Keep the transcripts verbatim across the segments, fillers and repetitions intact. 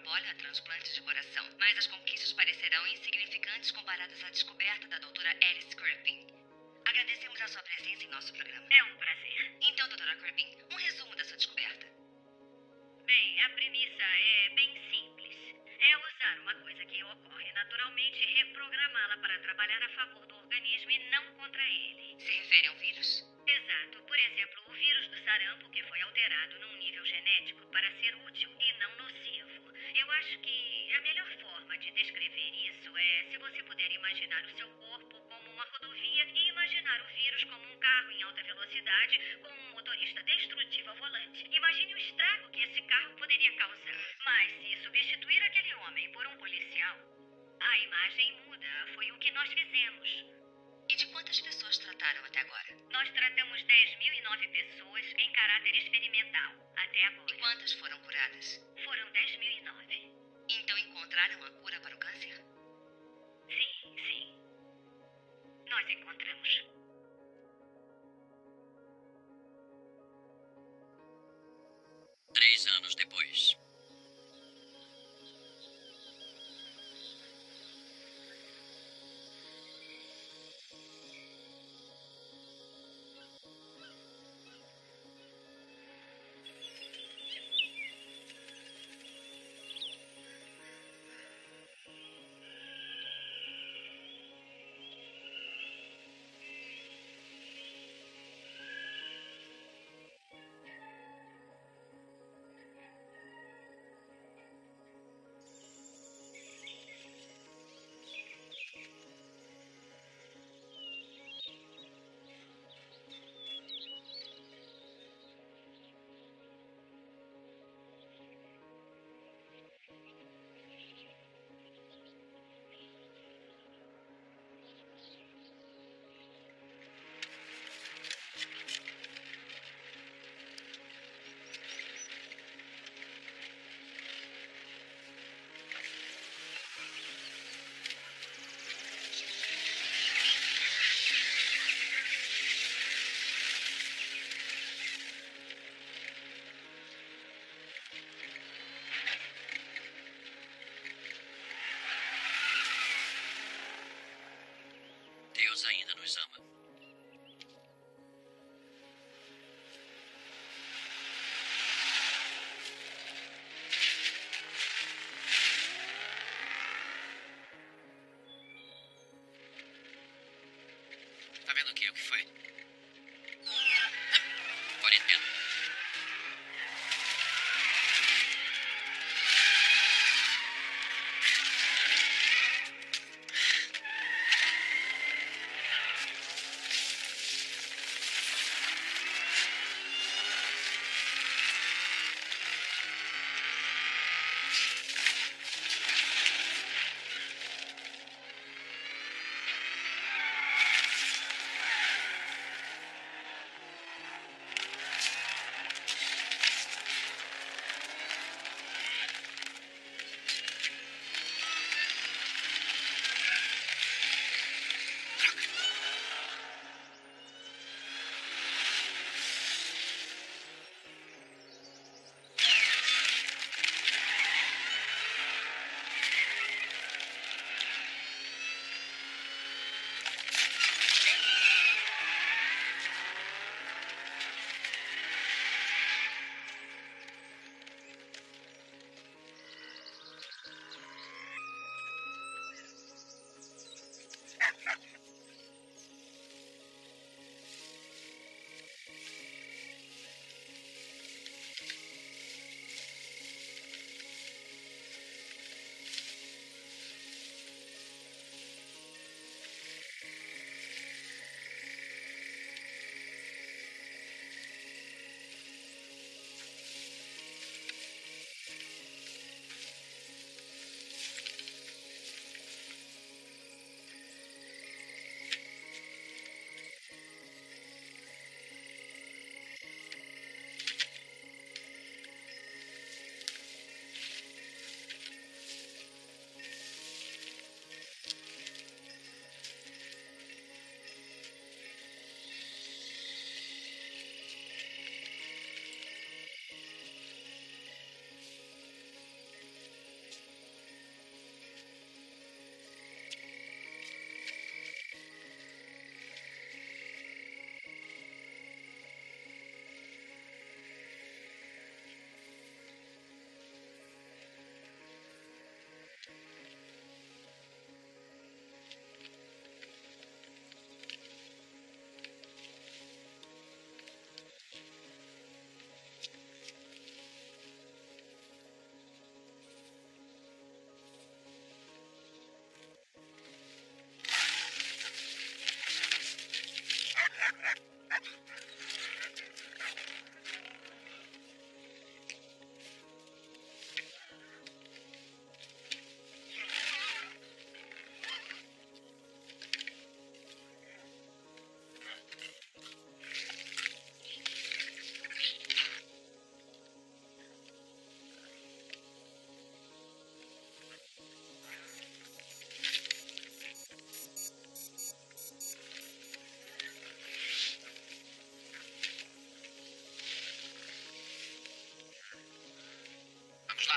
monopólio a transplantes de coração, mas as conquistas parecerão insignificantes comparadas à descoberta da doutora Alice Crispin. Agradecemos a sua presença em nosso programa. É um prazer. Então, doutora Crispin, um resumo da sua descoberta. Bem, a premissa é bem simples. É usar uma coisa que ocorre naturalmente e reprogramá-la para trabalhar a favor do organismo e não contra ele. Se refere a um vírus? Exato. Por exemplo, o vírus do sarampo, que foi alterado num nível genético para ser útil e não nocivo. Eu acho que a melhor forma de descrever isso é se você puder imaginar o seu corpo como uma rodovia e imaginar o vírus como um carro em alta velocidade com um motorista destrutivo ao volante. Imagine o estrago que esse carro poderia causar. Mas se substituir aquele homem por um policial, a imagem muda. Foi o que nós fizemos. E de quantas pessoas trataram até agora? Nós tratamos dez mil e nove pessoas em caráter experimental, até agora. E quantas foram curadas? Foram dez mil e nove. Então encontraram a cura para o câncer? Sim, sim. Nós encontramos. Três anos depois. Deus ainda nos ama. Tá vendo o que? O que foi? Quarentena.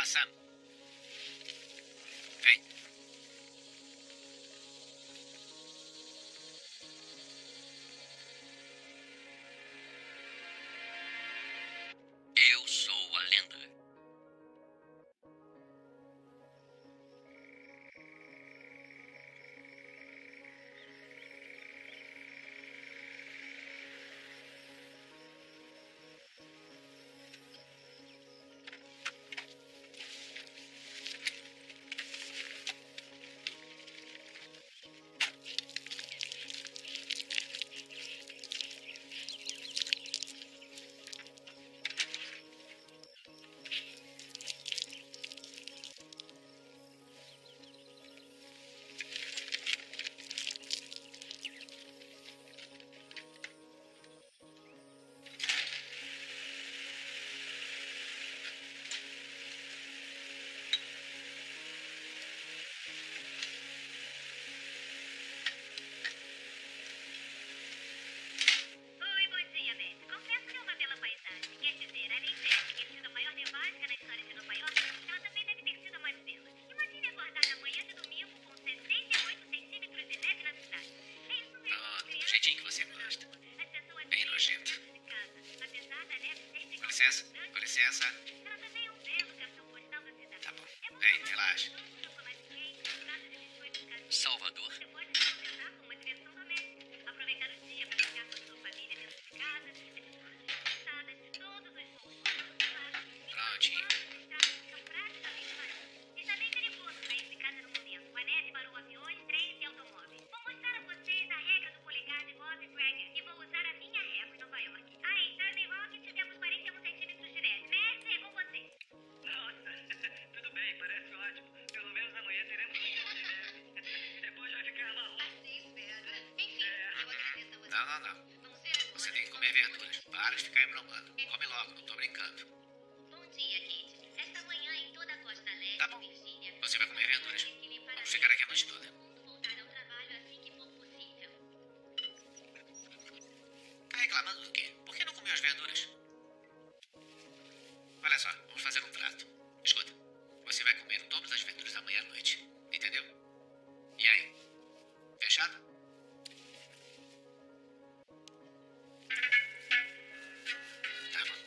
Ah, Sam. Vem. Eu sou a lenda. Oi, bom dia, Matt. Confesso que é uma bela paisagem. Quer dizer, além de ter sido a maior nevasca na história de Nova York, ela também deve ter sido a mais bela. Imagine acordar na manhã de domingo com sessenta e oito centímetros de neve na cidade. É isso mesmo. Ah, do crianças jeitinho que você gosta. As pessoas Bem nojento. de casa. Apesar da neve ser Com licença, com licença. ela também é um belo cartão postal da cidade. Tá bom. É bom Vem, tomar relaxa. um chocolate quente, um prato de biscoitos caseiros. Salvador. Você pode se contentar com uma diversão doméstica. Aproveitar o dia para ficar com a sua família dentro de casa, discutir passadas, todos os bons momentos, claro. Prontinho. São praticamente vazios. Está bem perigoso sair de casa no momento. A neve parou aviões, trens e automóveis. Vou mostrar a vocês a regra do polegar de Bob Prager e vou usar a minha régua em Nova York. Ah, em Charlie Rock tivemos quarenta e um centímetros de neve. Mestre, é com você. Nossa, tudo bem, parece ótimo. Pelo menos amanhã teremos um dia de neve. E depois vai ficar marrom. Assim espero. Enfim, eu agradeço a você. Não, não, não. Vão ser as Você tem que comer verduras. Para de ficar embromando. Come logo, não tô brincando. Bom dia, Kate. Esta manhã em toda a costa leste, Tá bom. Virgínia, Você vai comer verduras. tem que limpar Vamos a ficar aqui a noite toda. todo mundo voltar ao trabalho assim que for possível. Tá reclamando do quê? Por que não comeu as verduras? Olha só, vamos fazer um trato. Escuta, você vai comer todas as verduras amanhã à noite. Entendeu? E aí? Fechado? Tá bom.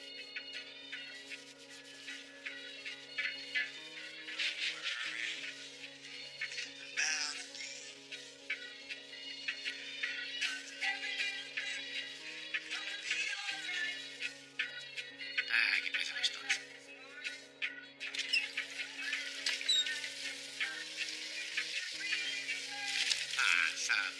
Ah, que coisa gostosa. Ah, sabe.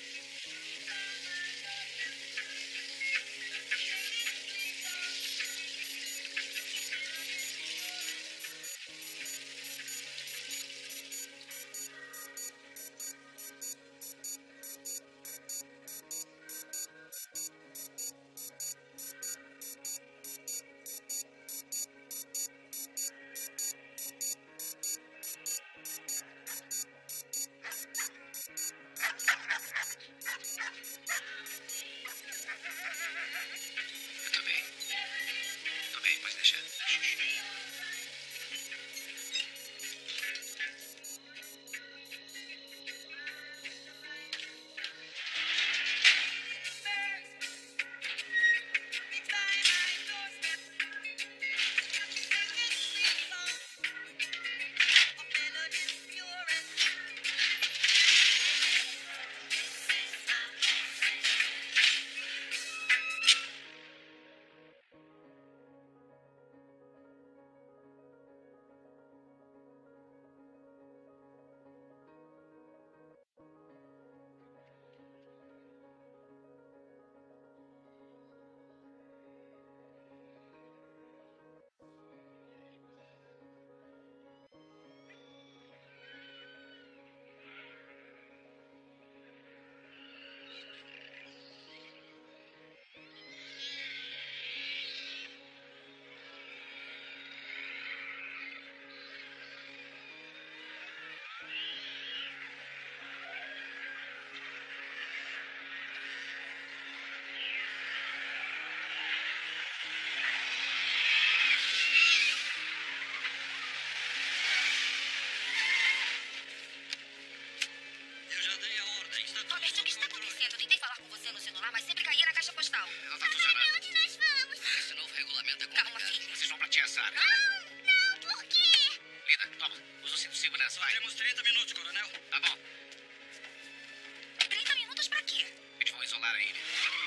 entendeu? Tá bom. trinta minutos pra quê? Eles vão isolar a ilha.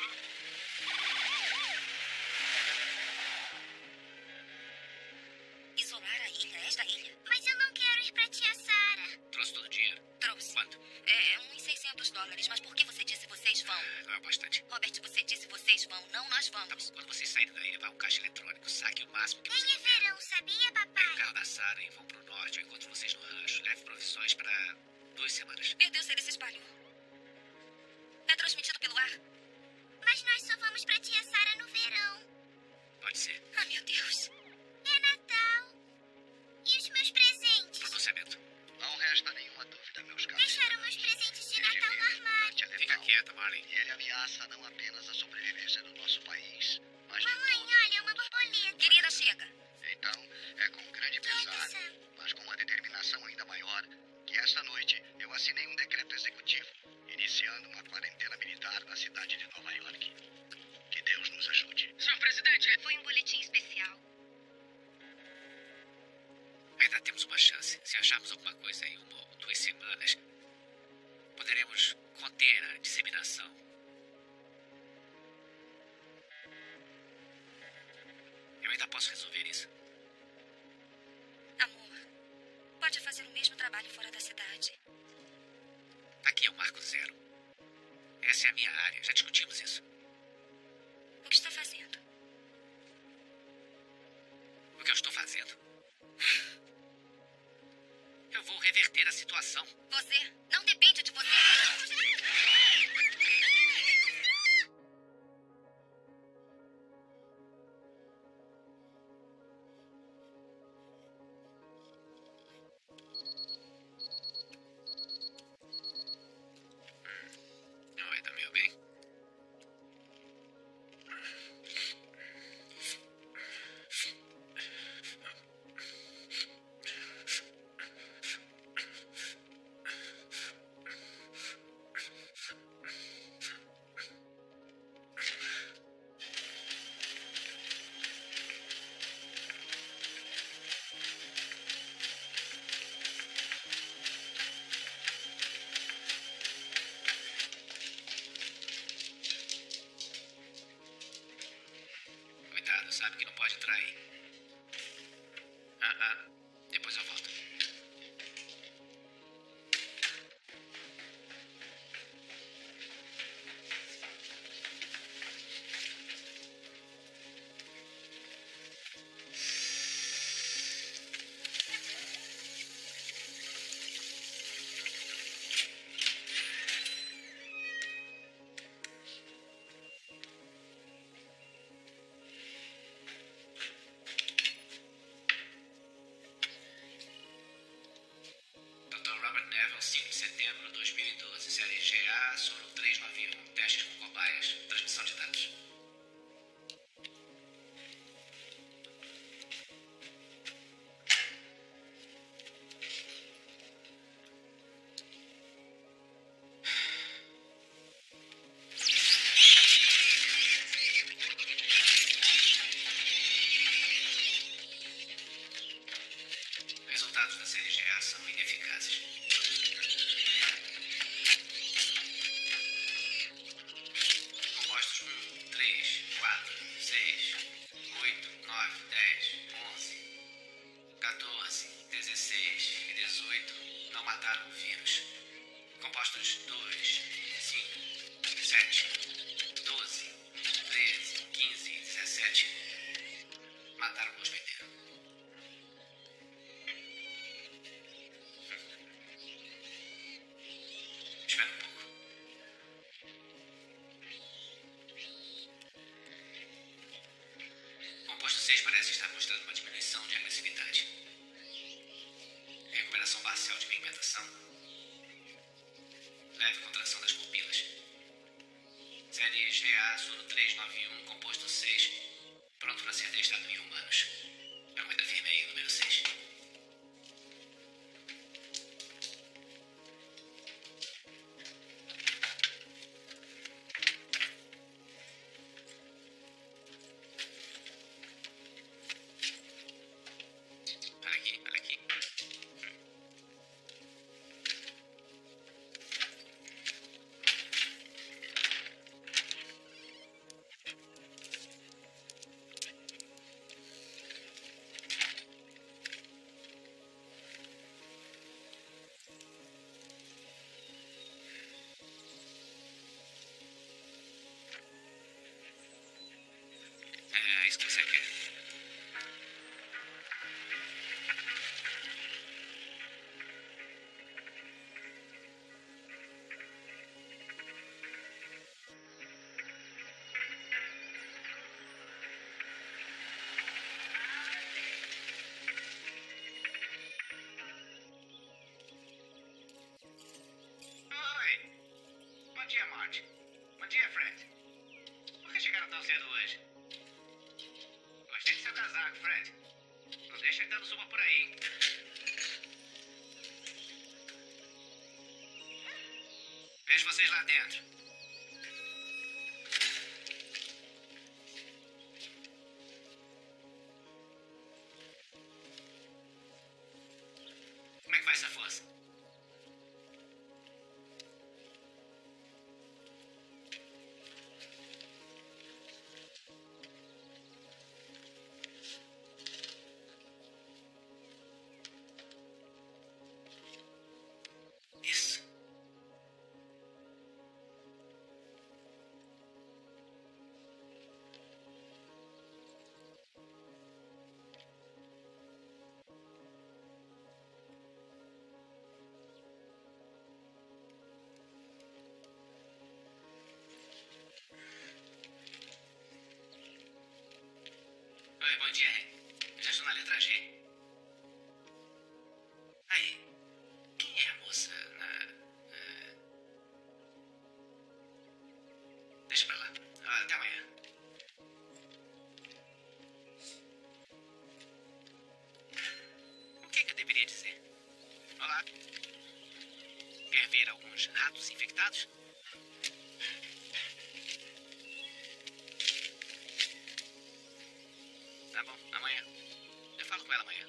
Isolar a ilha? Esta ilha? Mas eu não quero ir pra tia Sara. Trouxe todo o dinheiro. Trouxe. Quanto? É, uns seiscentos dólares. Mas por que você disse vocês vão? Não é bastante. Robert, você disse vocês vão. Não, nós Tá vamos. bom. Quando vocês saírem da ilha, vá a um caixa eletrônico. Saque o máximo que Nem você é verão, sabia, Pega o papai? carro da Sarah e vão pro norte. Eu encontro vocês no rancho. Leve provisões pra duas semanas. Meu Deus, ele se espalhou. É transmitido pelo ar? Mas nós só vamos pra tia Sara no verão. Pode ser. Ah, meu Deus. É Natal. E os meus presentes? Pronunciamento. Não resta nenhuma dúvida, meus caros. Deixaram meus presentes de Natal no armário. Fica quieta, Marley. E ele ameaça não apenas a sobrevivência do nosso país, mas de Mamãe, todo. olha, uma borboleta. Querida, chega. Então, é com grande pesar, mas com uma determinação ainda maior, que esta noite eu assinei um decreto executivo, iniciando uma quarentena militar na cidade de Nova York. Que Deus nos ajude. Senhor presidente! Foi um boletim especial. Ainda temos uma chance. Se acharmos alguma coisa em uma ou duas semanas, poderemos conter a disseminação. Eu ainda posso resolver isso. Amor, pode fazer o mesmo trabalho fora da cidade. Aqui é o marco zero. Essa é a minha área. Já discutimos isso. O que está fazendo? O que eu estou fazendo? Eu vou reverter a situação. Você não depende de você. Não vai dar meio bem. Coitado, sabe que não pode entrar aí. Ah, ah. Depois eu volto. doutor Robert Neville, cinco de setembro de dois mil e doze. Série G A, soro trezentos e noventa e um. Testes com cobaias. Transmissão de dados. Resultados da série G A são ineficazes. Compostos um, três, quatro, seis, oito, nove, dez, onze, quatorze, dezesseis e dezoito não mataram o vírus. Compostos dois, cinco, sete, doze, treze, quinze e dezessete mataram o hospedeiro. Espera um pouco. O composto seis parece estar mostrando uma diminuição de agressividade. Recuperação parcial de pigmentação. Leve contração das pupilas. Série G A, soro trezentos e noventa e um, composto seis. Pronto para ser testado em humanos. Eu ainda firmei o número seis. Olha aqui, olha aqui. cedo hoje. Gostei do seu casaco, Fred. Não deixa ele dando suba por aí. Vejo vocês lá dentro. Como é que vai essa força? Isso. Oi, bom dia. Já estou na letra G. Aí, quem é a moça na... eh, Deixa pra lá. Ah, até amanhã. O que que eu deveria dizer? Olá. Quer ver alguns ratos infectados? Tá bom, amanhã. Eu falo com ela amanhã.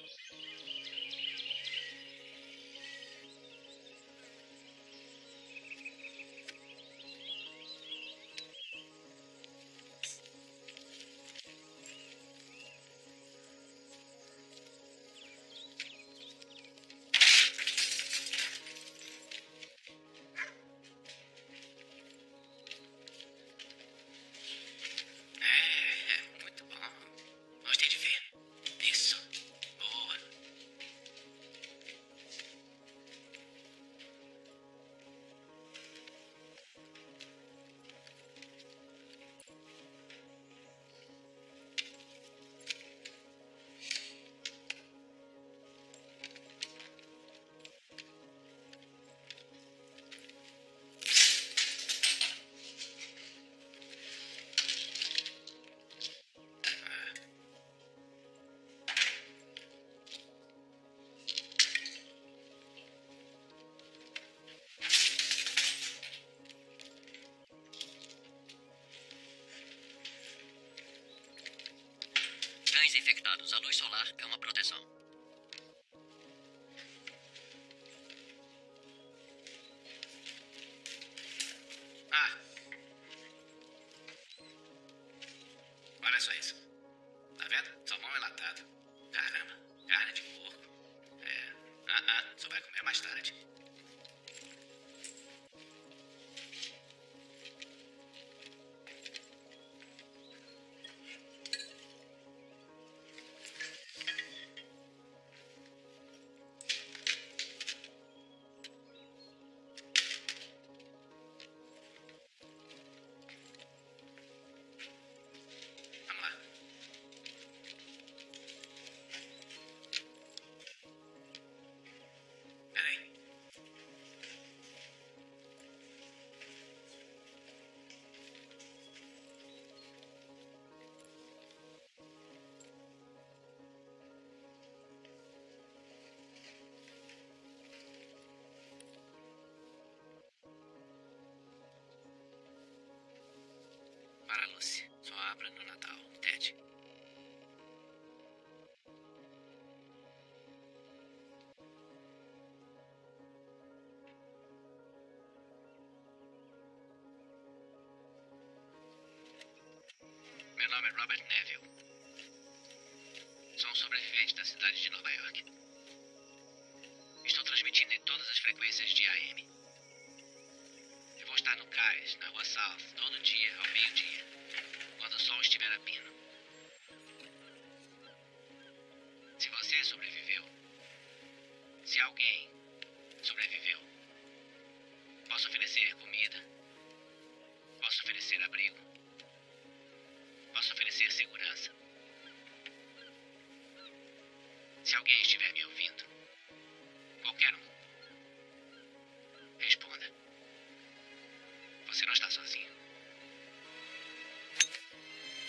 É, é muito bom. Gostei de ver. Isso. Boa. Cães infectados. A luz solar é uma proteção. Ah. Olha só isso. Tá vendo? Salmão enlatado. Caramba. Carne de porco. É. Ah, ah. Só vai comer mais tarde. Vamos lá. Peraí. Para Lucy. Só abra no Natal. Ted. Meu nome é Robert Neville. Sou um sobrevivente da cidade de Nova York. Estou transmitindo em todas as frequências de A M. Eu vou estar no cais, na rua South, todo dia, ao meio-dia, quando o sol estiver a pino. Se você sobreviveu, se alguém sobreviveu, posso oferecer comida, posso oferecer abrigo, posso oferecer segurança. Se alguém estiver me ouvindo, qualquer um, responda. Você não está sozinho.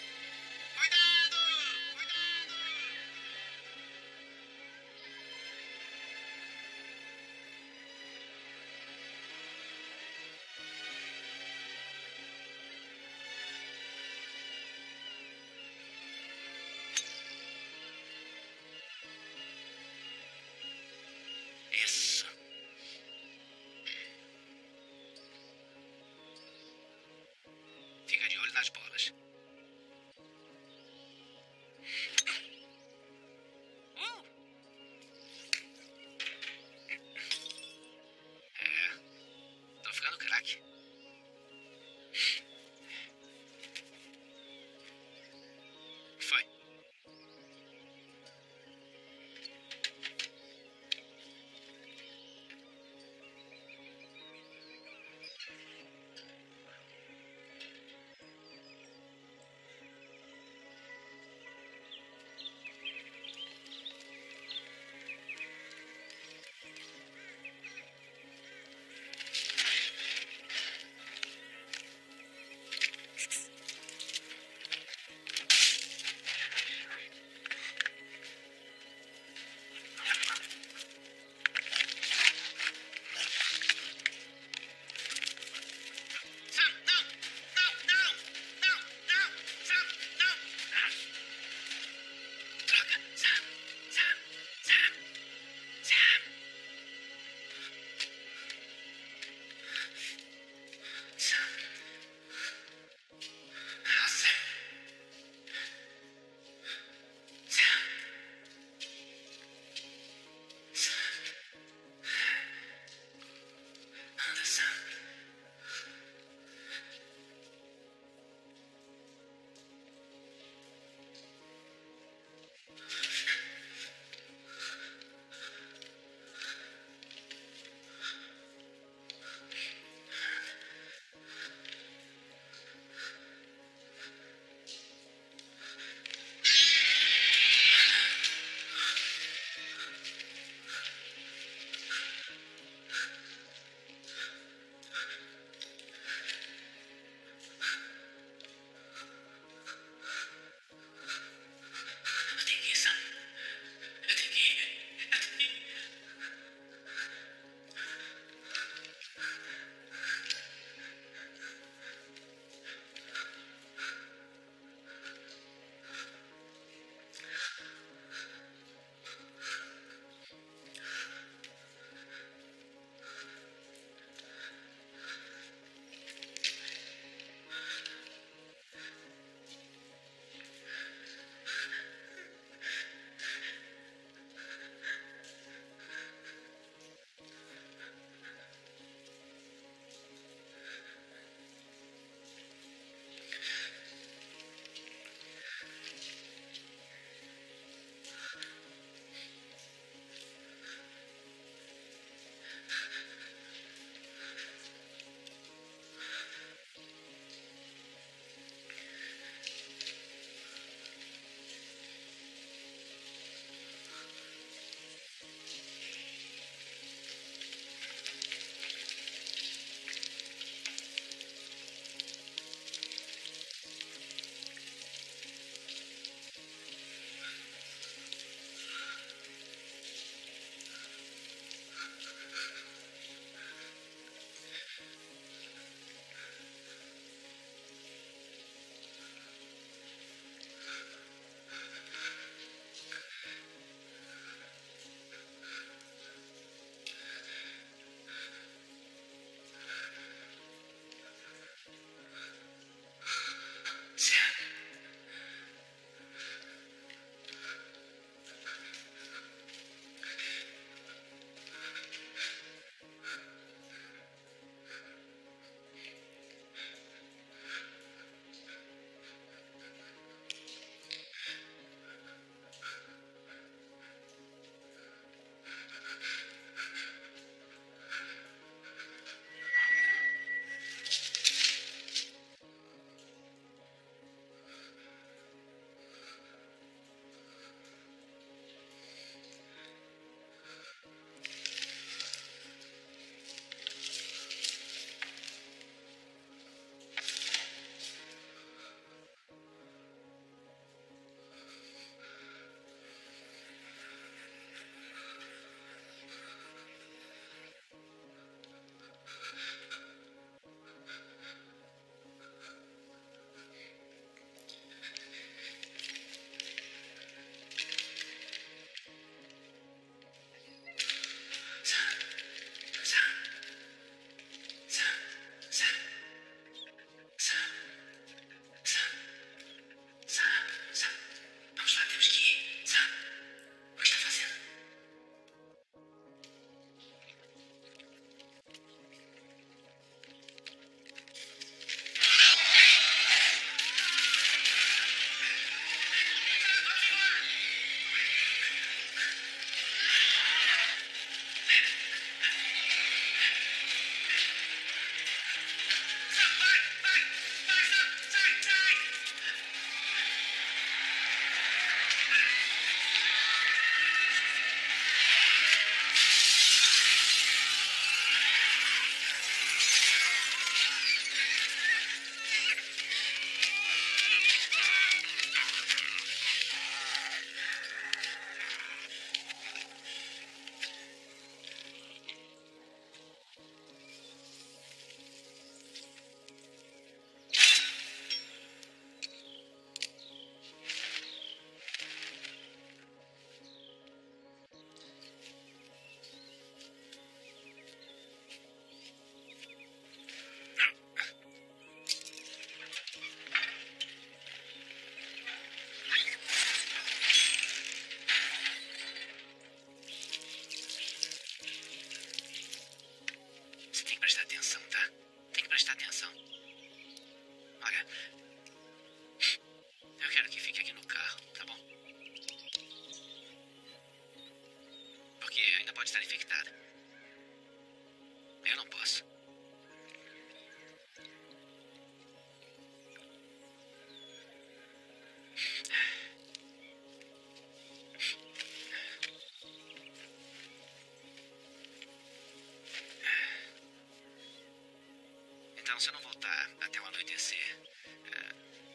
Então, se eu não voltar até o anoitecer, é...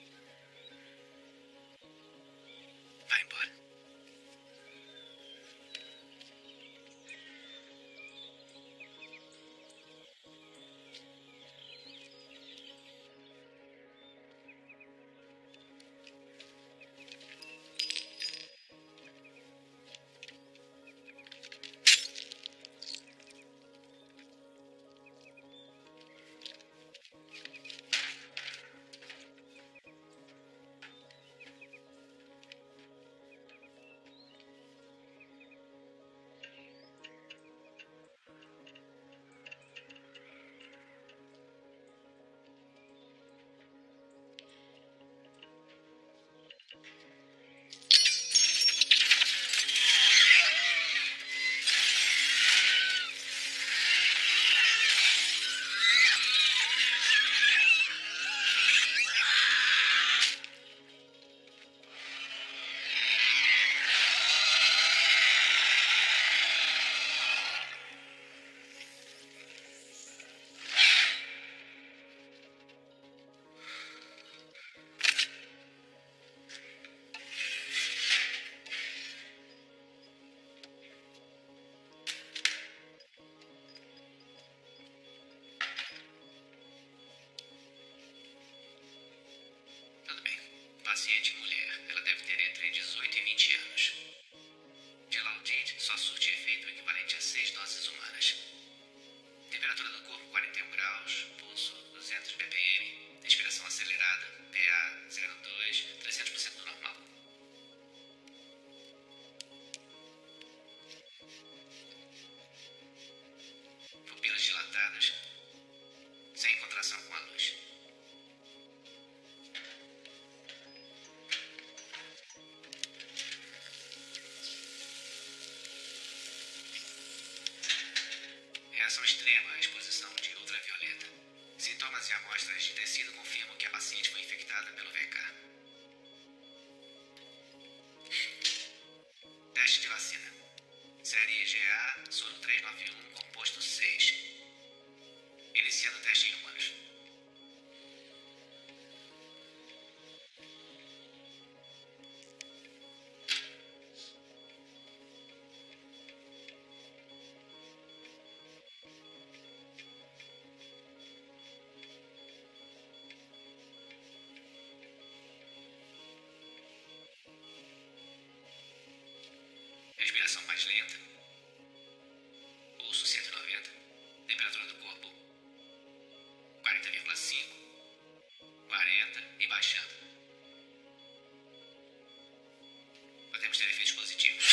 vai embora. Paciente mulher, ela deve ter entre dezoito e vinte anos. Dilaudid só surte efeito equivalente a seis doses humanas. Temperatura do corpo quarenta e um graus, pulso duzentos B P M, respiração acelerada, P A zero vírgula dois, trezentos por cento do normal. Pupilas dilatadas, sem contração com a luz. Reação extrema à exposição de ultravioleta. Sintomas e amostras de tecido confirmam que a paciente foi infectada pelo V K. Teste de vacina. Série I G A, soro trezentos e noventa e um, composto seis. Iniciando o teste em humanos. Respiração mais lenta. Pulso cento e noventa. Temperatura do corpo quarenta vírgula cinco. quarenta e baixando. Podemos ter efeitos positivos.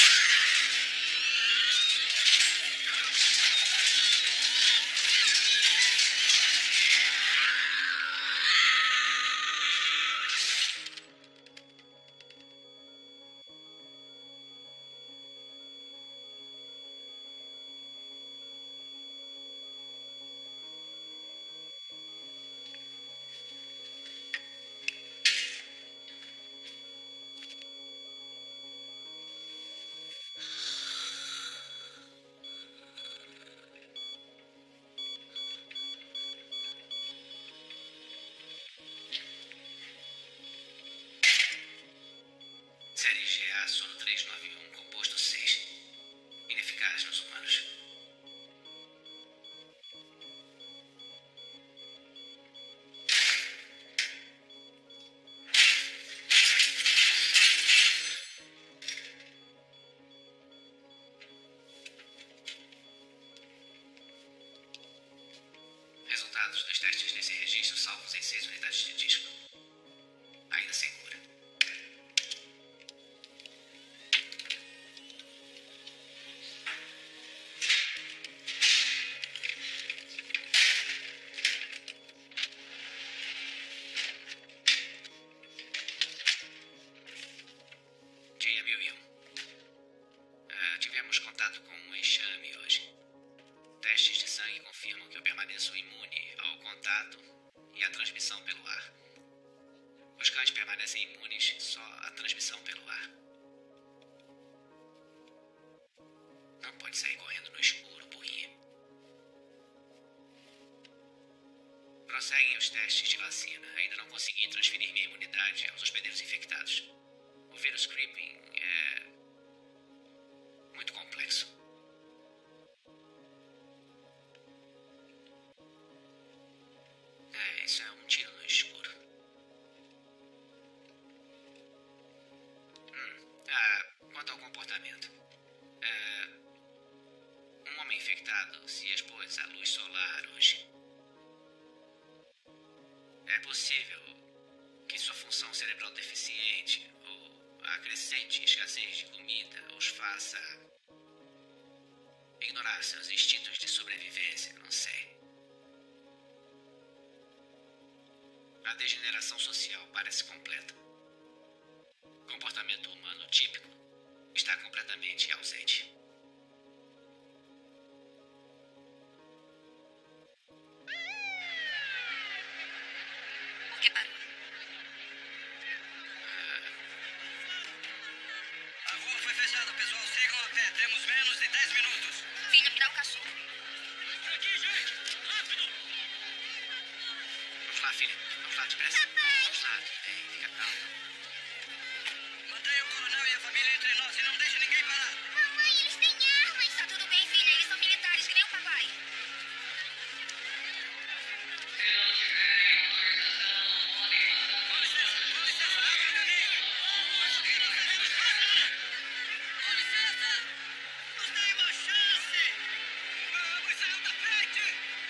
Série I G A, soro trezentos e noventa e um, composto seis. Ineficaz nos humanos. Resultados dos testes nesse registro salvos em seis unidades de disco. Ainda sem cura. Dia mil e um. Uh, tivemos contato com um enxame hoje. Testes de sangue confirmam que eu permaneço imune ao contato e à transmissão pelo ar. Os cães permanecem imunes só à transmissão pelo ar. Não pode sair correndo no escuro, burrinha. Prosseguem os testes de vacina. Ainda não consegui transferir minha imunidade aos hospedeiros infectados. O vírus Creeping é muito complexo. É, isso é um tiro no escuro. Hum, ah, quanto ao comportamento. É, um homem infectado se expôs à luz solar hoje. É possível que sua função cerebral deficiente ou a crescente escassez de comida os faça ignorar seus instintos de sobrevivência, não sei. A degeneração social parece completa. Comportamento humano típico está completamente ausente. Por que parou? A rua foi fechada, pessoal. Sigam a pé. Temos menos de dez minutos. Filha, me dá o cachorro. Aqui, gente! Rápido! Vamos lá, filha. Vamos lá, depressa. Vamos lá, tudo bem. Fica calma. Mantenha o coronel e a família entre nós e não deixe ninguém parar. Mamãe, eles têm armas. Tá tudo bem, filha. Eles são militares, que nem o papai. Com licença, com licença. Abra o caminho. Com licença. Nos dê uma chance. Vamos, saiam da frente.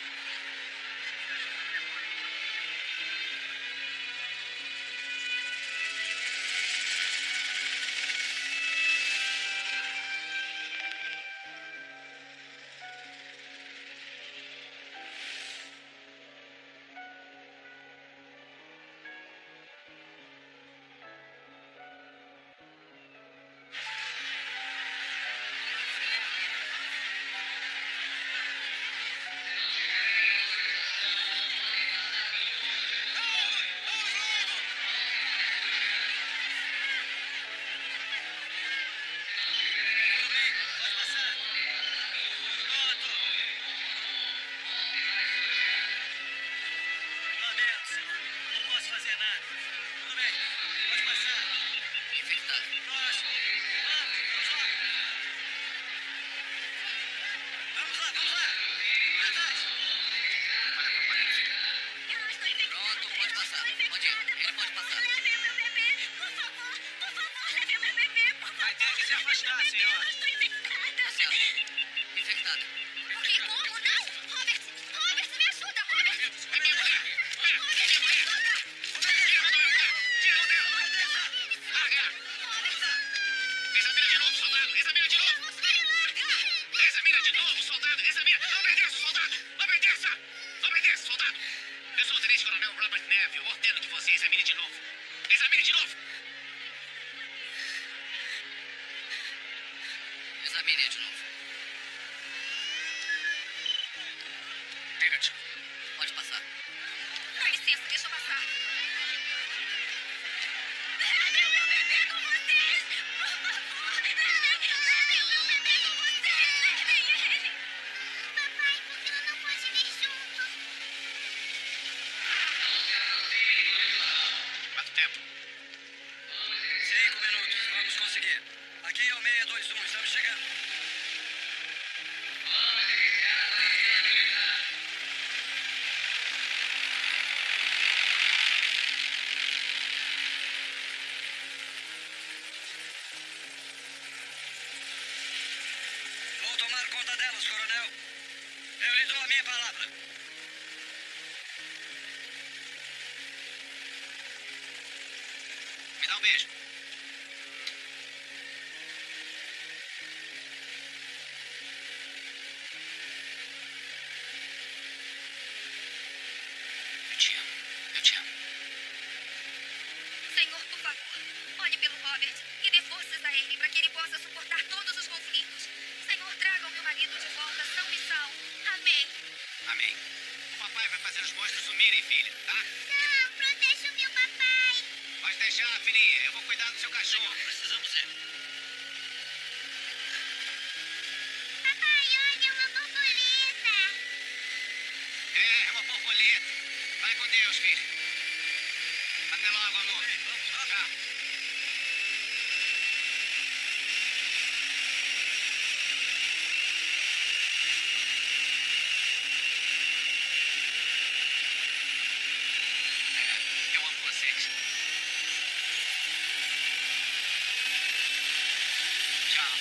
Tudo bem, pode passar. Pronto. Lamento, senhor. Não posso fazer nada. Tudo bem, pode passar. Infectado. Próximo. Vamos, vamos lá. Vamos lá, vamos lá. Verdade. Olha para o aparelho, filha. Eu não estou infectada. Pronto, pode passar. Pode ir. Ele pode passar. Leve meu bebê, por favor. Por favor, leve meu bebê, por favor. Vai ter que se afastar, Leve meu bebê, senhor. Eu não estou infectada. Infectado. O quê? Como? Não! Robert! Robert, me ajuda! Robert! É minha mulher. É minha mulher. Tira a mão dela. Tira a mão dela. Larga ela. Examina de novo, soldado. Examina de novo. Examina de novo, soldado. Examina. Obedeça, soldado. Obedeça. Obedeça, soldado. Eu sou o tenente coronel Robert Neville. Ordeno que você examine de novo. Examine de novo. Examine de novo. Negativo. Pode passar. Dá licença, deixa eu passar. Leve meu bebê com vocês! Por favor! Leve meu bebê com vocês! Levem ele! Papai, por que ela não pode vir junto? Quanto tempo? Cinco minutos, vamos conseguir. Aqui é o seis dois um, estamos chegando. Vou tomar conta delas, coronel. Eu lhe dou a minha palavra. Me dá um beijo. Eu te amo. Eu te amo. Senhor, por favor, olhe pelo Robert e dê forças a ele para que ele possa suportar todos os conflitos. Senhor, traga o meu marido de volta são e salvo. Amém. Amém. O papai vai fazer os monstros sumirem, filha, tá? Não, proteja o meu papai. Pode deixar, filhinha. Eu vou cuidar do seu cachorro. Precisamos ir. Papai, olha uma borboleta. É, é uma borboleta. Deus, filho. Até logo, amor. Vamos, tchau. É, eu amo vocês. Tchau.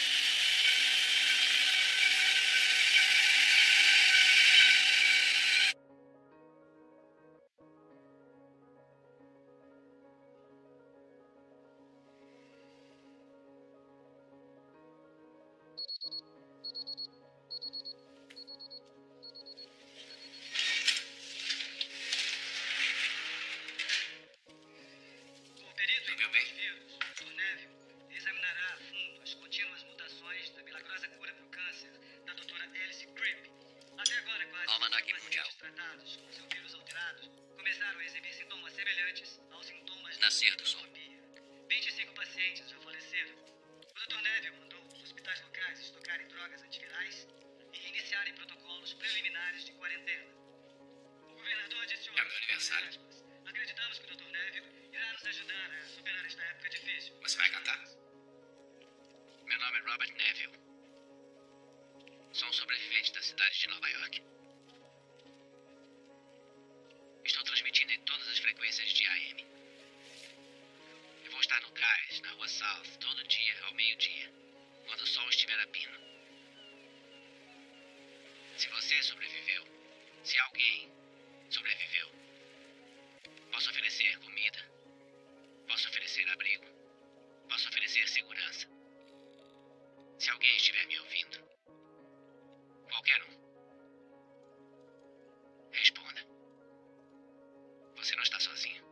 O perito em Tudo bem? novos vírus, doutor Neville, examinará a fundo as contínuas mutações da milagrosa cura para o câncer da doutora Alice Cripp. Até agora, quase Almanaque todos os mundial. pacientes tratados com seu vírus alterado começaram a exibir sintomas semelhantes aos sintomas Nascer da do sol. microscopia. vinte e cinco pacientes já faleceram. O doutor Neville mandou os hospitais locais estocarem drogas antivirais e iniciarem protocolos preliminares de quarentena. O governador disse É meu aniversário. aspas, acreditamos que o doutor Neville irá nos ajudar a superar esta época difícil. Você vai cantar? Meu nome é Robert Neville. Sou um sobrevivente da cidade de Nova York. Estou transmitindo em todas as frequências de A M. Eu vou estar no cais, na rua South, todo dia, ao meio-dia, quando o sol estiver a pino. Se você sobreviveu, se alguém sobreviveu, posso oferecer comida, posso oferecer abrigo, posso oferecer segurança. Se alguém estiver me ouvindo, qualquer um, responda. Você não está sozinho.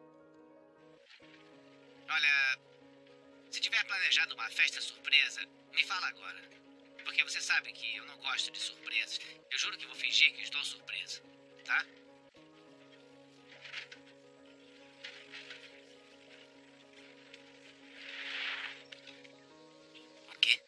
Olha, se tiver planejado uma festa surpresa, me fala agora. Porque você sabe que eu não gosto de surpresas. Eu juro que vou fingir que estou surpreso, tá? O quê?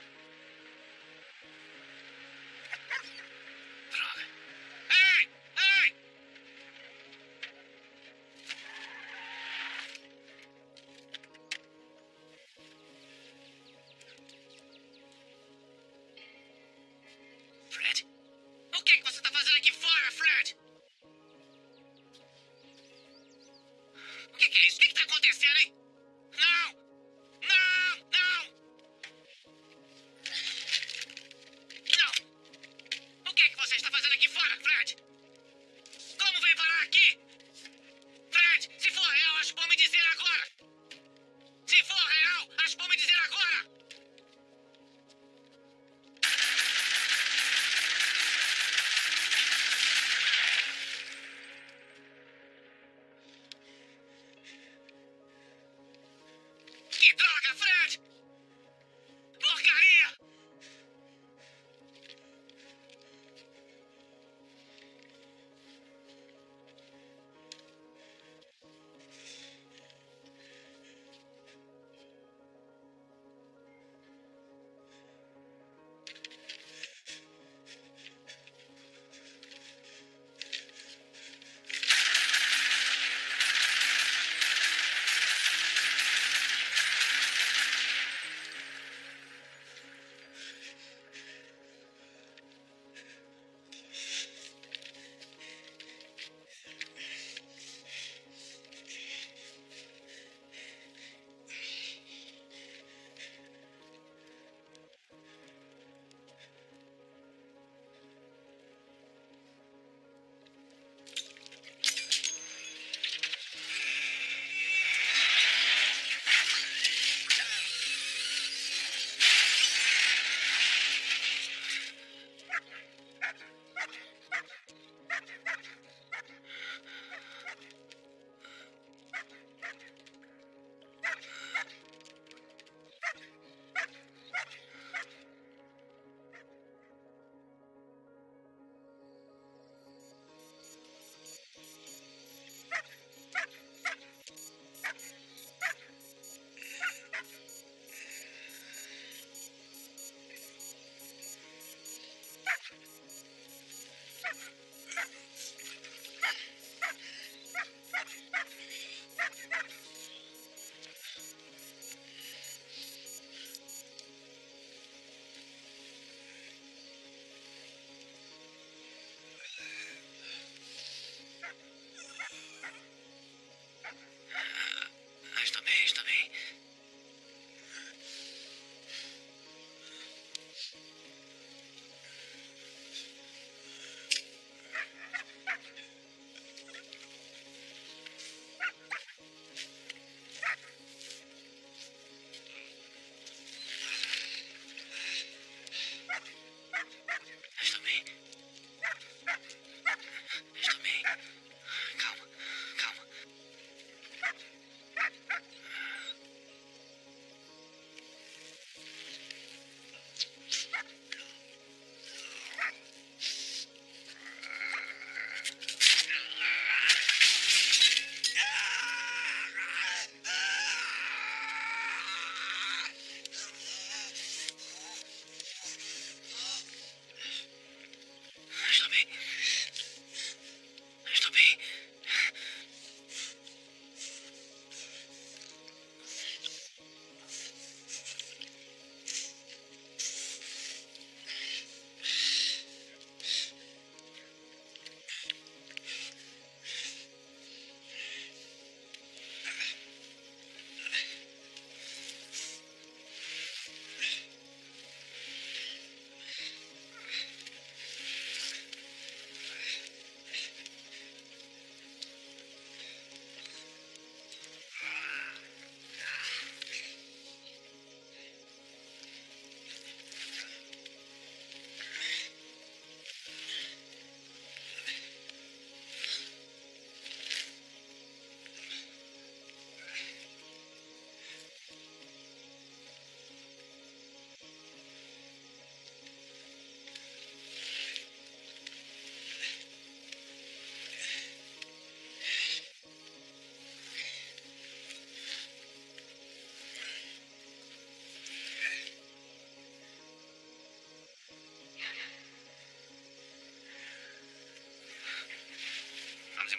Droga. Ei! Ei!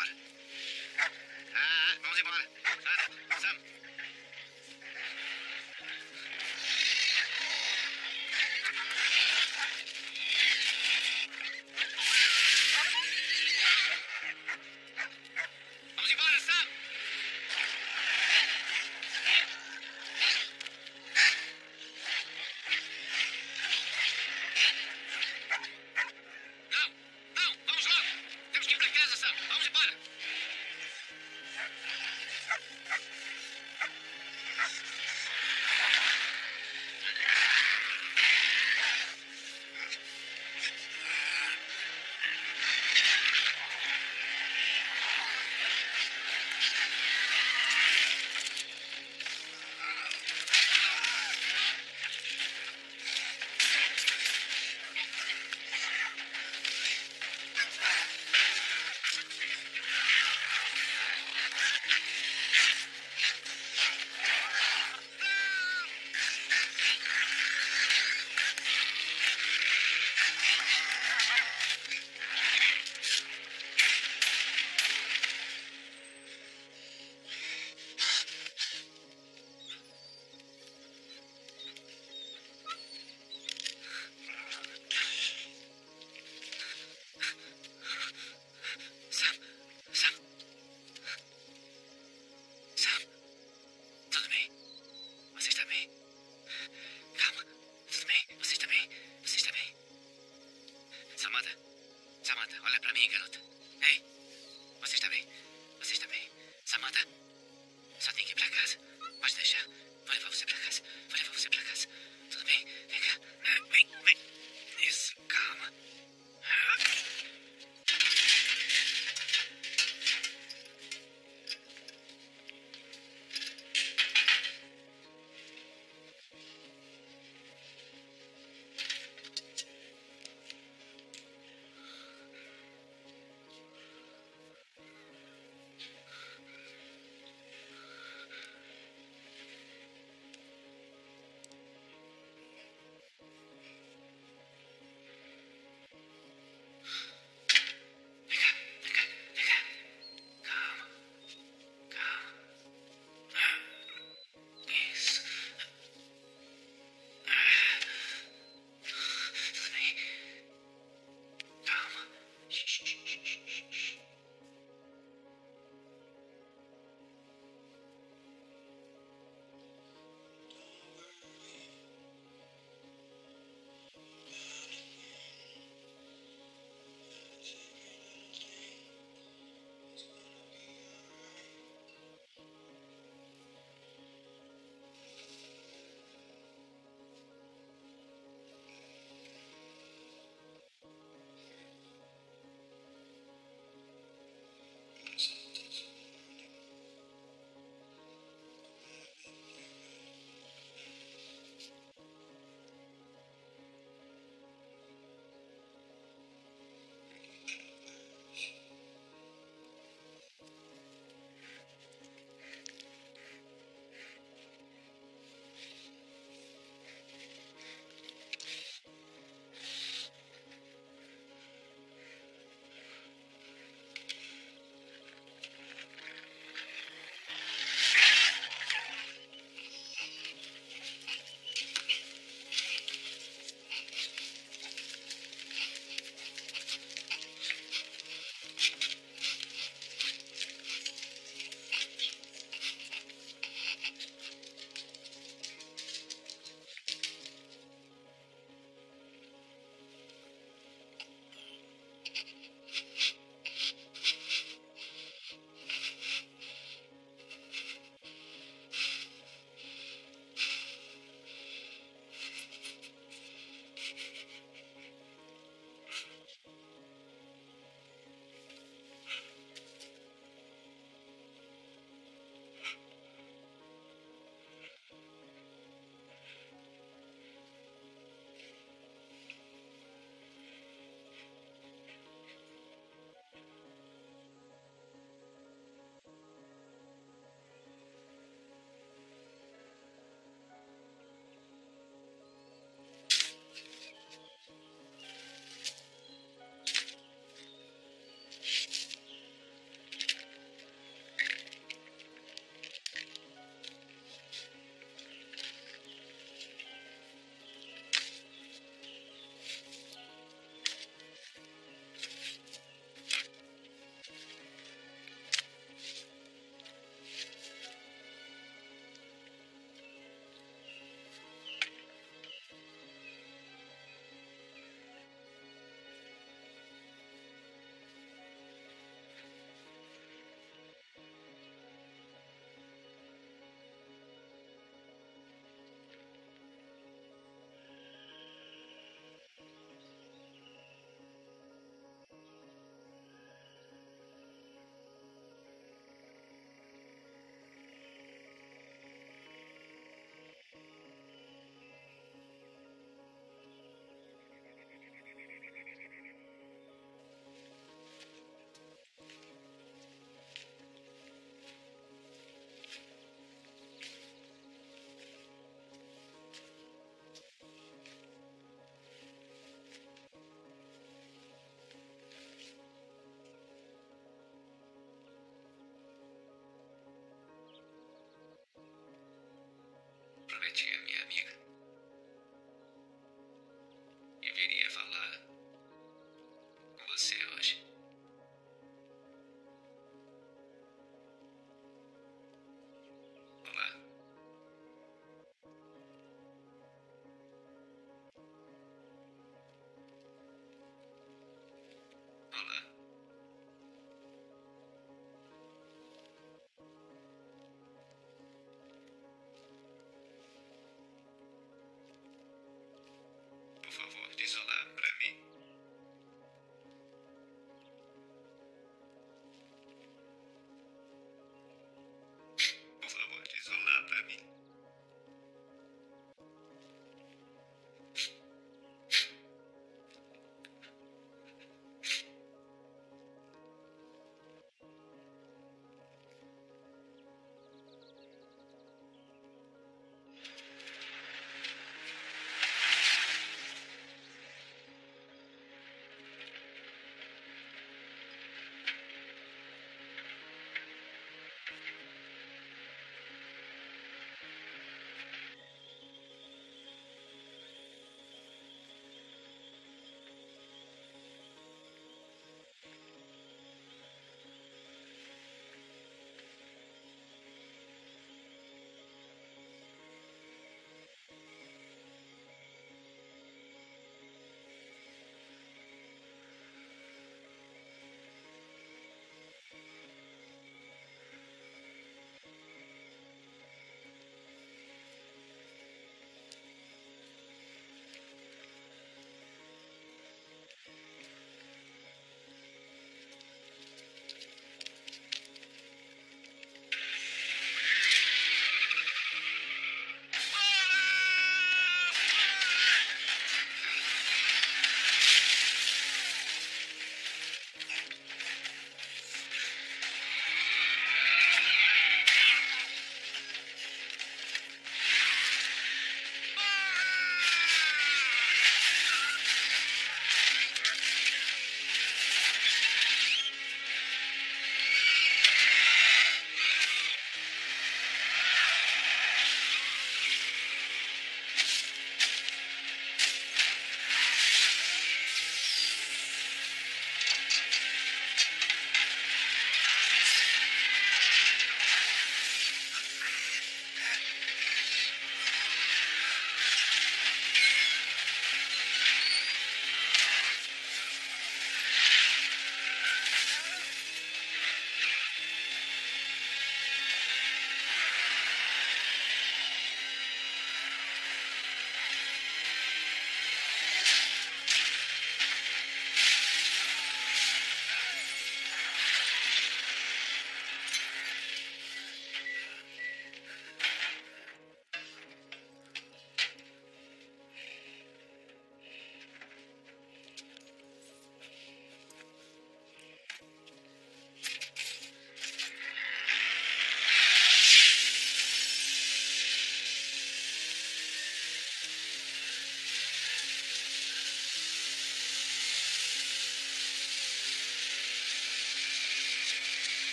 embora. Ah, vamos embora. Anda, Sam. Vamos embora, Sam. Não, não, vamos logo. Temos que ir para casa, Sam. Vamos embora.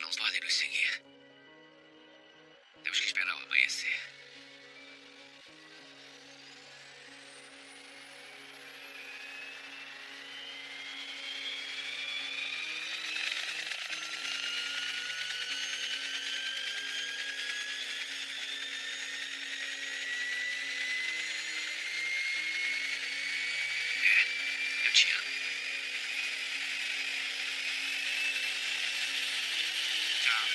Não podem nos seguir. Temos que esperar o amanhecer. É, eu te amo. Tchau.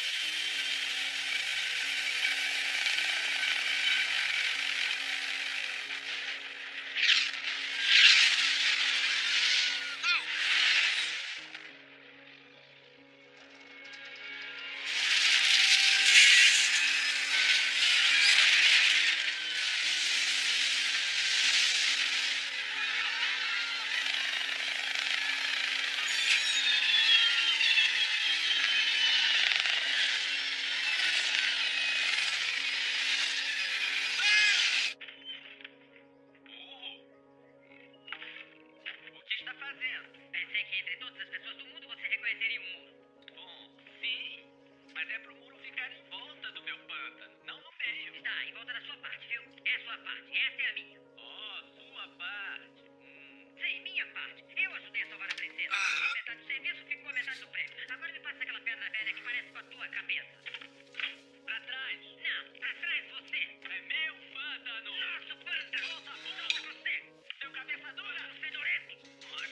O que está fazendo? Pensei que entre todas as pessoas do mundo você reconheceria o muro. Bom, sim, mas é pro muro ficar em volta do meu pântano, não no meio. Está em volta da sua parte, viu? É a sua parte, essa é a minha. Oh, sua parte. Hum. Sim, minha parte. Eu ajudei a salvar a princesa. A metade do serviço ficou a metade do prêmio. Agora me passa aquela pedra velha que parece com a tua cabeça. Pra trás. Não, pra trás você. É meu pântano. Nosso pântano. Volta, Volta você. seu cabeça dura. Você endurece.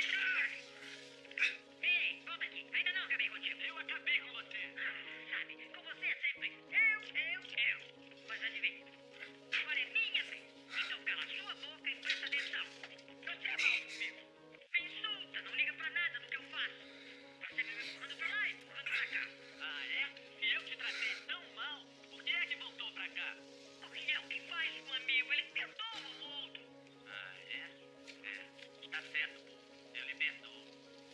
Ei, volta aqui. Ainda não acabei contigo. Eu acabei com você. Ah, sabe, com você é sempre eu, eu, eu. Mas adivinha, agora é minha vez. Então cala sua boca e presta atenção. Você é mal comigo. Me insulta, não liga pra nada do que eu faço. Você me empurrando pra lá e empurrando pra cá. Ah, é? Se eu te tratei tão mal, por que é que voltou pra cá? Porque é o que faz com um amigo, ele perdoa o outro. Ah, é? É, está certo. Eu lhe perdoo.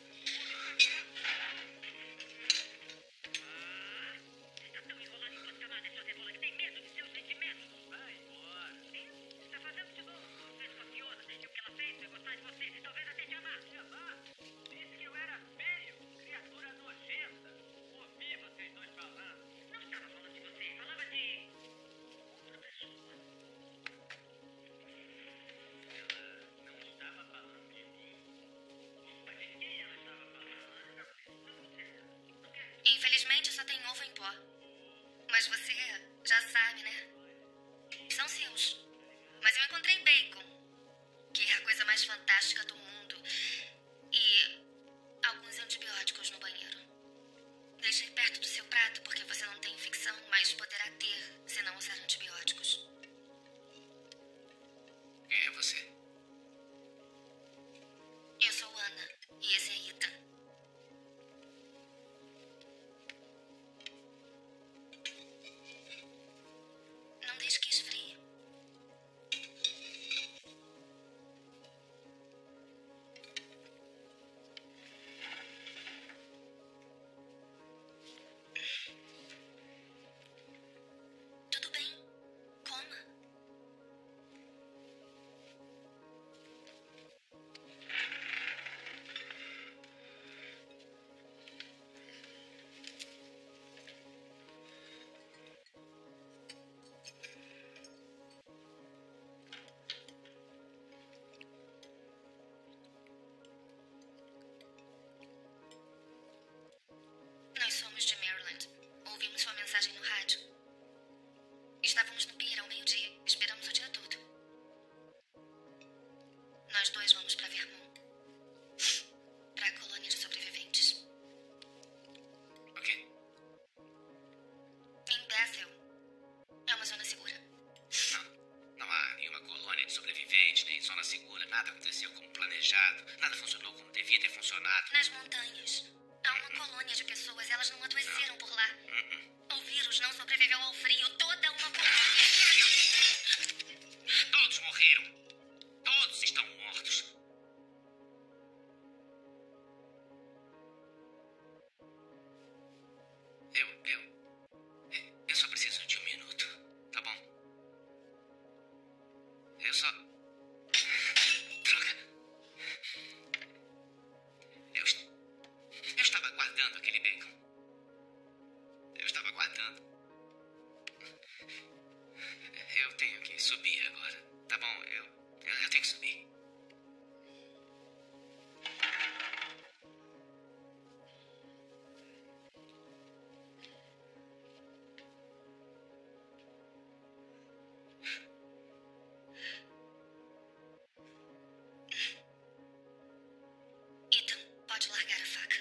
Ah, está tão enrolado em suas camadas, sua cebola, que tem medo de seus sentimentos. Vai embora. Sim, está fazendo de novo. Fez com a Fiona, e o que ela fez foi gostar de você, talvez até te amar. Te amar? Disse que eu era feio, criatura nojenta. Ouvi vocês dois falando. Não estava falando de você, falava de outra pessoa. Ela não estava falando de mim. Mas de quem ela estava falando? Não sei. Infelizmente só tem ovo em pó. Mas você já sabe, né? São seus. Mas eu encontrei bacon, que é a coisa mais fantástica do mundo. E alguns antibióticos no banheiro. Deixei perto do seu prato porque você não tem infecção, mas poderá ter se não usar antibióticos. Quem é você? Eu sou Ana e esse é Ethan. Não deixe que esfrie. Tudo bem. Coma. Nós somos de Maryland. Ouvimos sua mensagem no rádio. Estávamos no pier ao meio-dia. Esperamos o dia todo. Nós dois vamos para Vermont. Para a colônia de sobreviventes. Ok. Em Bethel. É uma zona segura. Não. Não há nenhuma colônia de sobreviventes, nem zona segura. Nada aconteceu como planejado. Nada funcionou como devia ter funcionado. Nas montanhas. Há uma colônia de pessoas. Elas não adoeceram por lá. O vírus não sobreviveu ao frio. Toda uma colônia. Todos morreram. Todos estão mortos. Eu, eu... Eu só preciso de um minuto, tá bom? Eu só... Droga. Eu, est- eu estava guardando aquele bacon. Eu tenho que subir agora. Tá bom, eu, eu, eu tenho que subir. Ethan, pode largar a faca.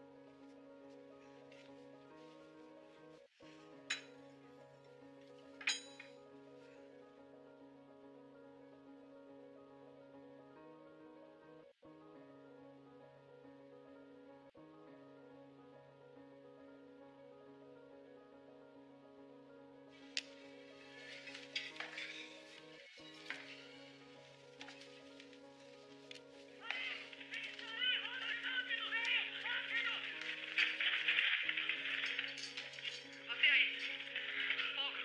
Você aí. Fogo.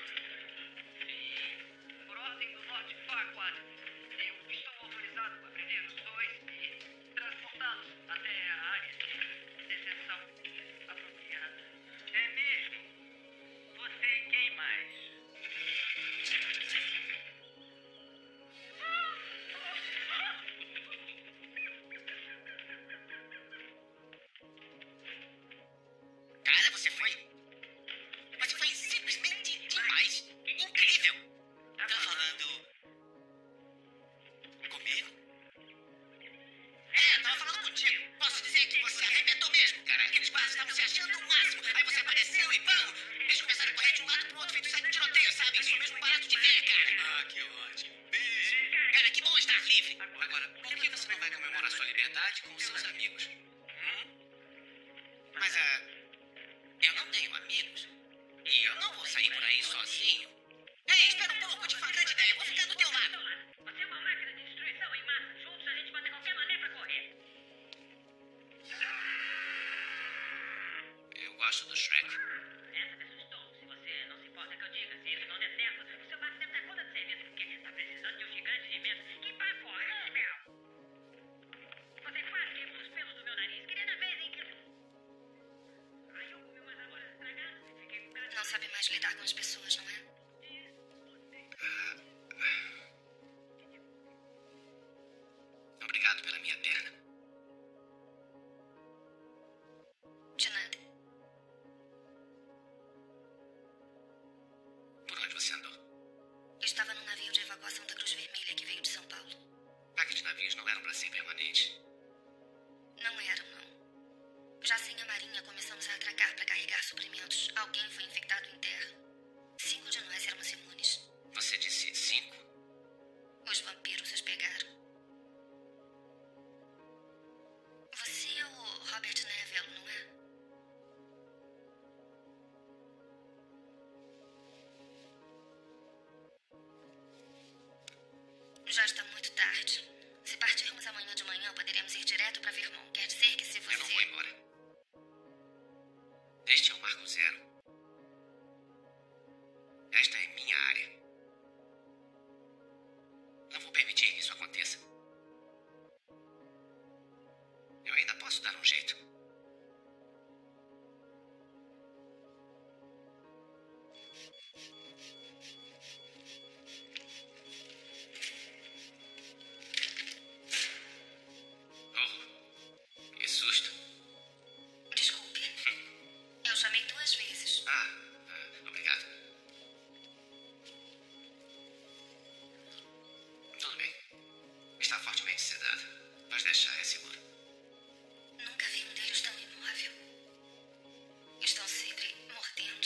Por ordem do Norte Farquaad, eu estou autorizado a prender os dois e transportá-los até a área de detenção apropriada. É mesmo? Você e quem mais? Cara, você foi... Você foi simplesmente demais. Incrível. Tá falando... comigo? É, eu tava falando contigo. Posso dizer que você arrebentou mesmo, cara. Aqueles guardas estavam se achando o máximo. Aí você apareceu e pão! Eles começaram a correr de um lado pro outro, feito sair de tiroteio, sabe? Isso foi mesmo barato de ver, cara. Ah, que ótimo. Beijo. Cara, que bom estar livre. Agora, por que você não vai comemorar sua liberdade com seus amigos? Hum? Mas, ah... eu não tenho amigos. E eu não vou sair por aí sozinho. Ei, espera um pouco, eu tive uma grande ideia. Eu vou ficar do teu lado. Você é uma máquina de destruição em massa. Juntos a gente vai ter qualquer maneira pra correr. Eu gosto do Shrek. Essa me assustou. Se você não se importa que eu diga, se isso não der certo, o seu barco deve dar conta de serviço, porque tá precisando de um gigante imenso que vai correr, meu. Você quase quebrou os pelos do meu nariz. Queria na vez em que... Aí eu comi umas amores estragadas e fiquei com cara... Não sabe mais lidar com as pessoas, não é? Obrigado pela minha perna. De nada. Por onde você andou? Eu estava num navio de evacuação da Cruz Vermelha que veio de São Paulo. Parques de navios não eram para ser permanentes. Não eram, não. Já sem a marinha, começamos a atracar para carregar suprimentos. Alguém foi infectado em terra. Cinco de nós éramos imunes. Você disse cinco? Os vampiros os pegaram. Você é o Robert Neville, não é? Já está muito tarde. Se partirmos amanhã de manhã, poderemos ir direto para Vermont. Quer dizer que se você... Eu não vou embora. Este é o Marco Zero. Esta é minha área. Não vou permitir que isso aconteça. Eu ainda posso dar um jeito. Oh, que susto. Desculpe. Eu chamei duas vezes. Ah, ah, obrigado. Tudo bem. Está fortemente sedado. Mas deixar é seguro. Nunca vi um deles tão imóvel. Estão sempre mordendo.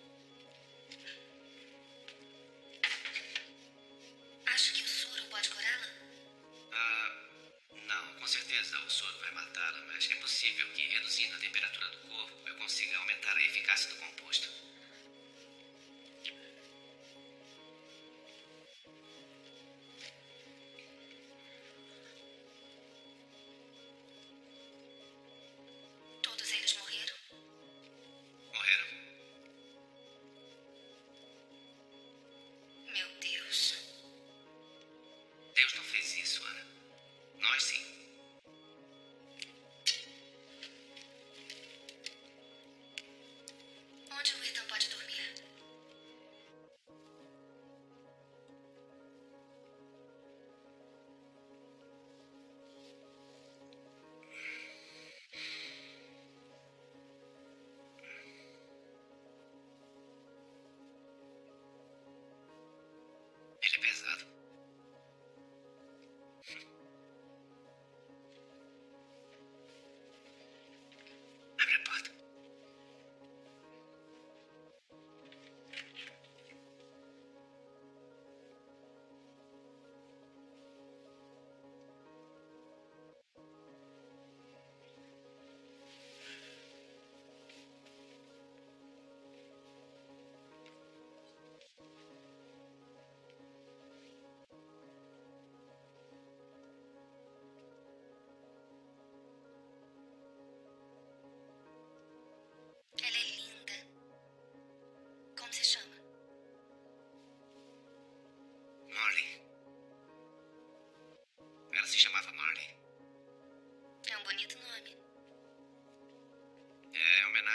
Acho que o soro pode curá-la? Ah, não, com certeza o soro vai matá-la, mas é possível que, reduzindo a temperatura do corpo, eu consiga aumentar a eficácia do composto. Todos eles morreram? Morreram. Meu Deus. Deus não fez isso, Ana. Nós sim. Onde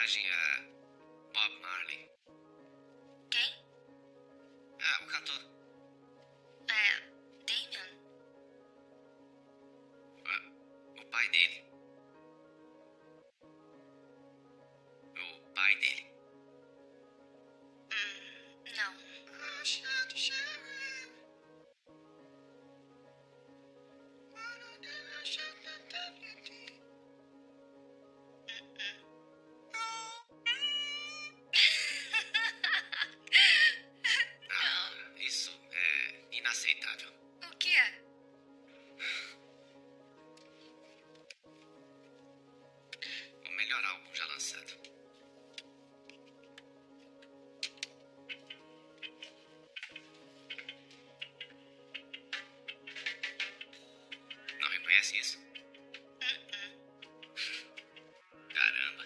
homenagem a Bob Marley. Quem? Ah, o cantor. É. Damien? Ah, o pai dele. O pai dele. Hum, não. Ah, isso é inaceitável. O quê? O melhor álbum já lançado. Não reconhece isso? Caramba.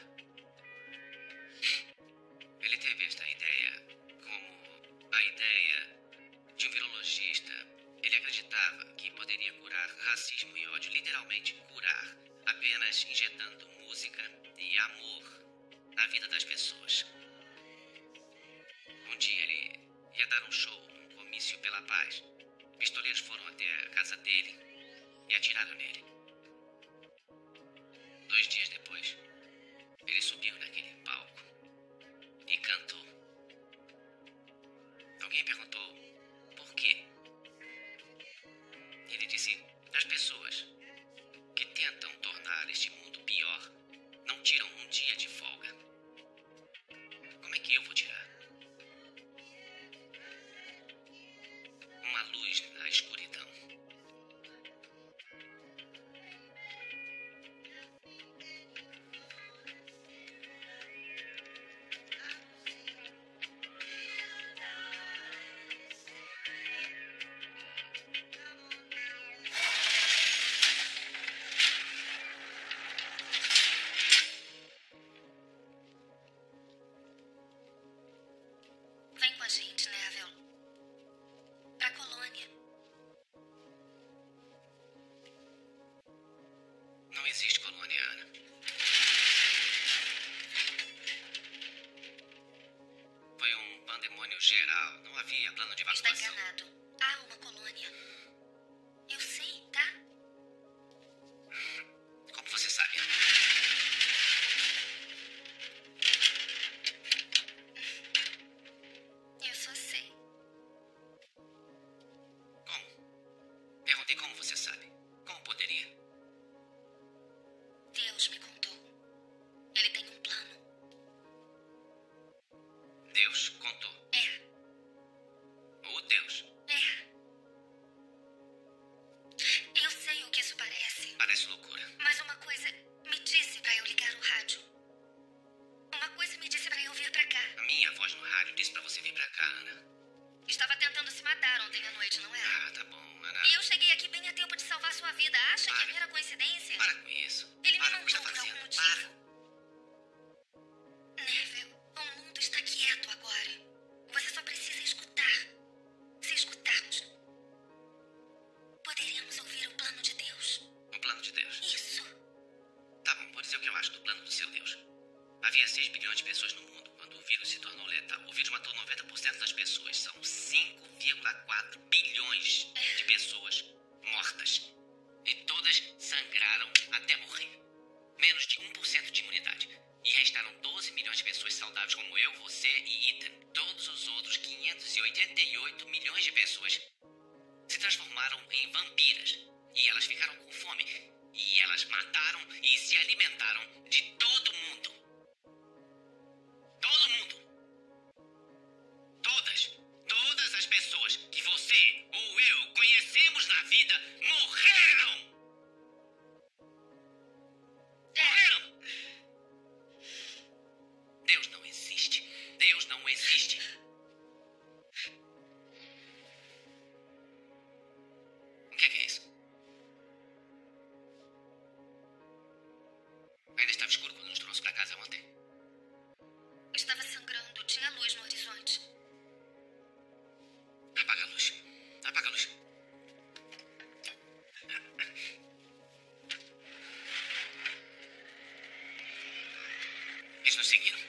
Ele teve esta ideia como a ideia de um virologista. Ele acreditava que poderia curar racismo e ódio, literalmente curar, apenas injetando música e amor na vida das pessoas. Um dia ele ia dar um show num comício pela paz. Pistoleiros foram até a casa dele e atiraram nele. Dois dias depois, ele subiu naquele palco e cantou. Alguém perguntou por quê. Ele disse: as pessoas que tentam tornar este mundo pior não tiram um dia de folga. Como é que eu vou tirar? Uma luz na escuridão. Vem com a gente, Neville. Pra colônia. Não existe colônia, Ana. Foi um pandemônio geral. Não havia plano de Está evacuação. enganado. Há uma colônia. Eu sei, tá? Como você sabe? Eu só sei. Como? Perguntei como você sabe. Como poderia? Deus me contou. Ele tem um plano. Deus contou. É, O Deus. é. Eu sei o que isso parece. Parece loucura. Mas uma coisa me disse pra eu ligar o rádio. Uma coisa me disse pra eu vir pra cá. A minha voz no rádio disse pra você vir pra cá, Ana. Estava tentando se matar ontem à noite, não é? Ah, tá bom, Ana. E eu cheguei aqui bem a tempo de salvar sua vida. Acha que é Para. mera coincidência? Para com isso. Ele me Para com o que mandou está por algum fazendo. motivo. Para. Neville, o mundo está quieto agora. Você só precisa escutar. Se escutarmos, poderíamos ouvir o plano de Deus. O plano de Deus. Isso. Tá bom, vou dizer o que eu acho do plano do seu Deus. Havia seis bilhões de pessoas no mundo quando o vírus se tornou letal. O vírus matou noventa por cento das pessoas. São cinco vírgula quatro bilhões de pessoas mortas. E todas sangraram até morrer. Menos de um por cento de imunidade. E restaram doze milhões de pessoas saudáveis como eu, você e Ethan. Todos os outros quinhentos e oitenta e oito milhões de pessoas se transformaram em vampiras. E elas ficaram com fome. E elas mataram e se alimentaram de todo mundo. Todo mundo. Todas, todas as pessoas que você ou eu conhecemos na vida morreram. Morreram. Deus não existe. Deus não existe. O que é, que é isso? Ainda estava escuro quando nos trouxe para casa ontem. Estava sangrando. Tinha luz no horizonte. Apaga a luz. Apaga a luz. Eles nos seguiram.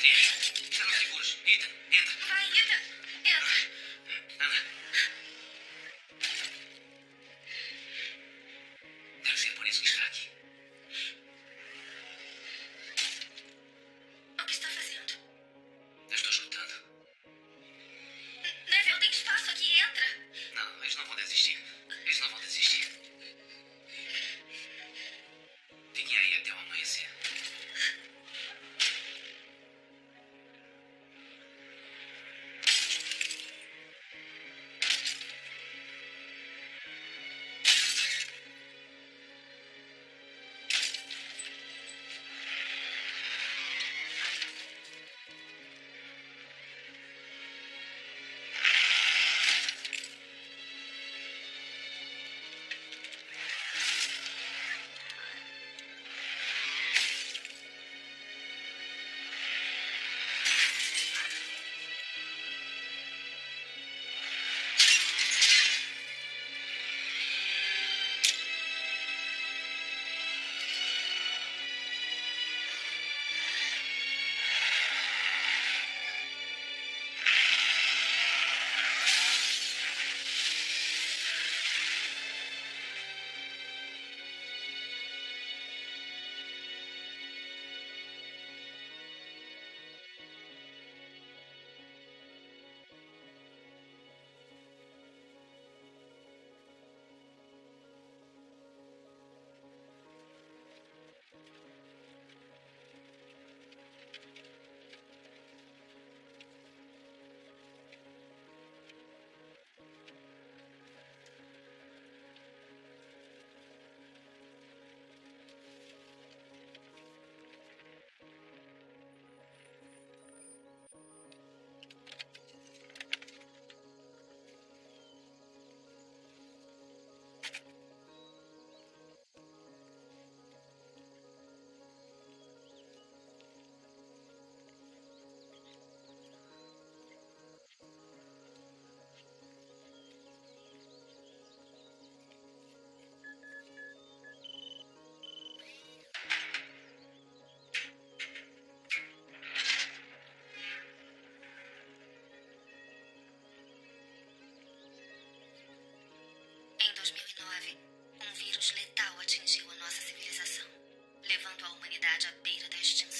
Entre. Serão seguros. Ethan, entra. Vai, Ethan. Entra. Ana. Deve ser por isso que está aqui. O que está fazendo? Eu estou chutando. Neville, tem espaço aqui. Entra. Não, eles não vão desistir. Eles não vão desistir. Fiquem aí até o amanhecer. Em dois mil e nove, um vírus letal atingiu a nossa civilização, levando a humanidade à beira da extinção.